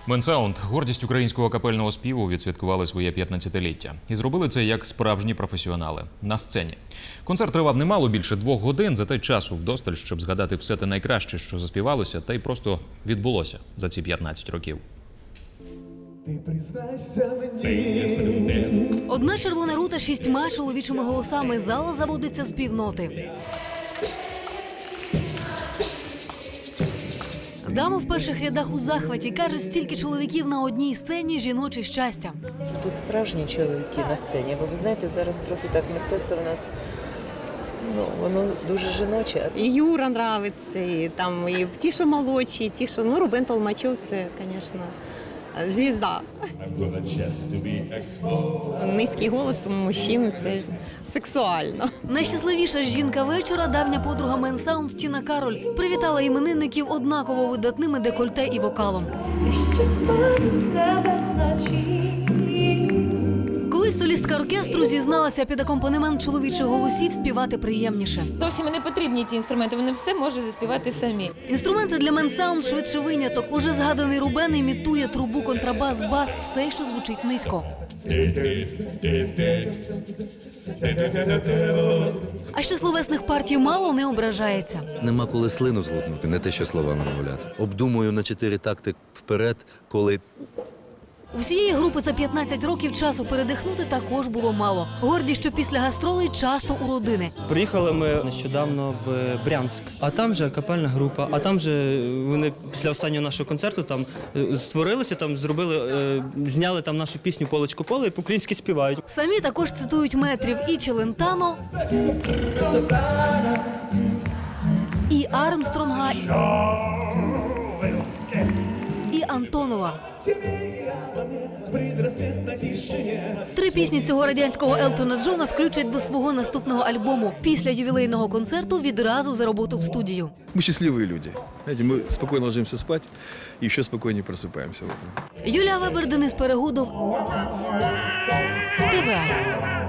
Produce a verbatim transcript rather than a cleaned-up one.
Менсаунд – гордість українського капельного співу, відсвяткували своє п'ятнадцятиліття. І зробили це як справжні професіонали – на сцені. Концерт тривав немало більше двох годин, зате часу вдосталь, щоб згадати все те найкраще, що заспівалося, та й просто відбулося за ці п'ятнадцять років. Одна червона рута шістьма чоловічими голосами. Зала заводиться з півноти. Дами в перших рядах у захваті. Кажуть, стільки чоловіків на одній сцені – жіноче щастя. Тут справжні чоловіки на сцені. Бо ви знаєте, зараз трохи так мистецтво в нас, ну, воно дуже жіноче. І Юра подобається, і, там, і ті, що молодші, і ті, що, ну, Рубен Толмачов, це, звісно, звізда. Низький голос у мужчин – це сексуально. Найщасливіша жінка вечора – давня подруга Менсаунд Тіна Кароль. Привітала іменинників однаково видатними декольте і вокалом. Колись солістка оркестру зізналася, під акомпанемент чоловічих голосів співати приємніше. Зовсім не потрібні ті інструменти, вони все можуть заспівати самі. Інструменти для Менсаунд швидше виняток. Уже згаданий Рубен імітує трубу, контрабас, бас – все, що звучить низько. А що словесних партій мало, не ображається. Нема коли слину зглотнути, не те, що словами говорять. Обдумую на чотири такти вперед, коли... У всієї групи за п'ятнадцять років часу передихнути також було мало. Горді, що після гастролей часто у родини. Приїхали ми нещодавно в Брянськ, а там же капельна група, а там же вони після останнього нашого концерту там створилися, там зробили, зняли там нашу пісню «Полечко поле» і по-українськи співають. Самі також цитують метрів і Челентано, і Армстронга, і Антонова. Три пісні цього радянського Елтона Джона включать до свого наступного альбому. Після ювілейного концерту відразу за роботу в студію. Ми щасливі люди. Ми спокійно ложимося спати і ще спокійніше просипаємося. Юлія Вебер, Денис Перегудов, ТВА.